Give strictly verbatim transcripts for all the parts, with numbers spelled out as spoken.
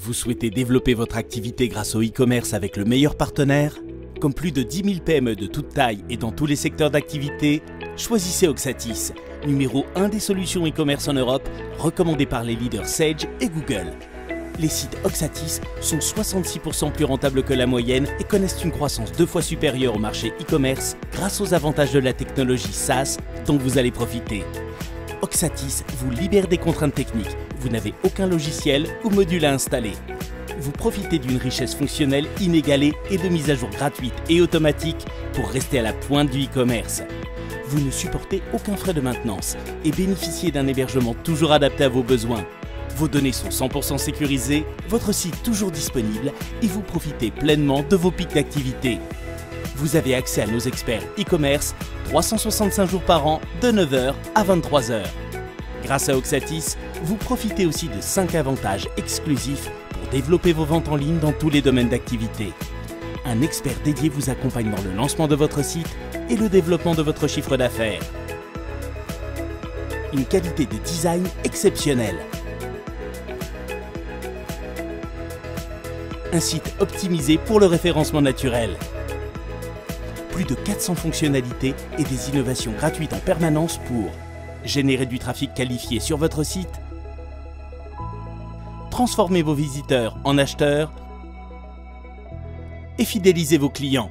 Vous souhaitez développer votre activité grâce au e-commerce avec le meilleur partenaire? Comme plus de dix mille P M E de toute taille et dans tous les secteurs d'activité, choisissez Oxatis, numéro un des solutions e-commerce en Europe, recommandé par les leaders Sage et Google. Les sites Oxatis sont soixante-six pour cent plus rentables que la moyenne et connaissent une croissance deux fois supérieure au marché e-commerce grâce aux avantages de la technologie SaaS dont vous allez profiter. Oxatis vous libère des contraintes techniques. Vous n'avez aucun logiciel ou module à installer. Vous profitez d'une richesse fonctionnelle inégalée et de mises à jour gratuites et automatiques pour rester à la pointe du e-commerce. Vous ne supportez aucun frais de maintenance et bénéficiez d'un hébergement toujours adapté à vos besoins. Vos données sont cent pour cent sécurisées, votre site toujours disponible et vous profitez pleinement de vos pics d'activité. Vous avez accès à nos experts e-commerce trois cent soixante-cinq jours par an de neuf heures à vingt-trois heures. Grâce à Oxatis, vous profitez aussi de cinq avantages exclusifs pour développer vos ventes en ligne dans tous les domaines d'activité. Un expert dédié vous accompagne dans le lancement de votre site et le développement de votre chiffre d'affaires. Une qualité de design exceptionnelle. Un site optimisé pour le référencement naturel. Plus de quatre cents fonctionnalités et des innovations gratuites en permanence pour générer du trafic qualifié sur votre site, transformer vos visiteurs en acheteurs et fidéliser vos clients.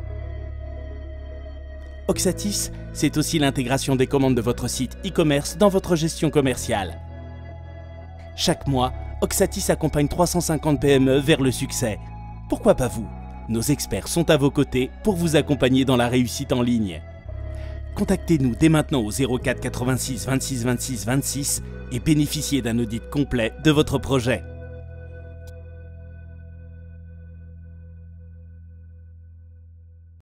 Oxatis, c'est aussi l'intégration des commandes de votre site e-commerce dans votre gestion commerciale. Chaque mois, Oxatis accompagne trois cent cinquante P M E vers le succès. Pourquoi pas vous? Nos experts sont à vos côtés pour vous accompagner dans la réussite en ligne. Contactez-nous dès maintenant au zéro quatre quatre-vingt-six vingt-six vingt-six vingt-six et bénéficiez d'un audit complet de votre projet.